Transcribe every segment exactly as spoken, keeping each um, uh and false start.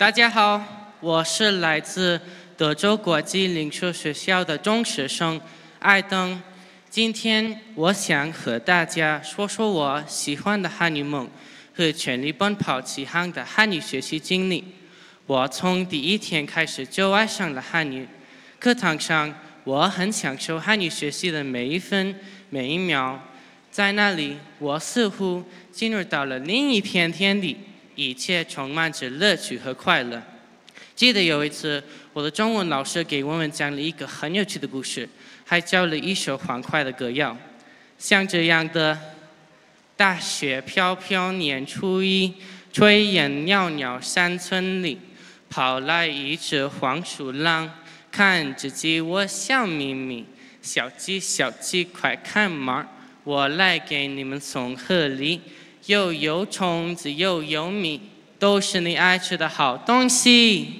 大家好，我是来自德州国际领袖学校的中学生艾登。今天我想和大家说说我喜欢的汉语梦和全力奔跑起航的汉语学习经历。我从第一天开始就爱上了汉语。课堂上，我很享受汉语学习的每一分每一秒。在那里，我似乎进入到了另一片天地，一切充满着乐趣和快乐。记得有一次，我的中文老师给我们讲了一个很有趣的故事，还教了一首欢快的歌谣，像这样的：大雪飘飘年初一，炊烟袅袅山村里，跑来一只黄鼠狼，看着鸡我笑眯眯，小鸡小鸡快看嘛，我来给你们送贺礼，又有虫子又有蜜，都是你爱吃的好东西。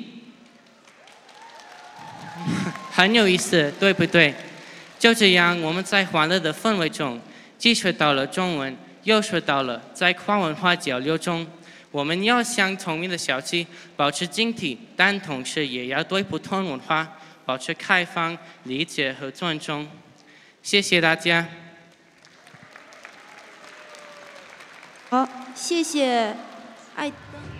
很有意思，对不对？就这样，我们在欢乐的氛围中，既学到了中文，又学到了在跨文化交流中，我们要像聪明的小鸡，保持警惕，但同时也要对不同文化保持开放、理解和尊重。谢谢大家。 好，谢谢艾登。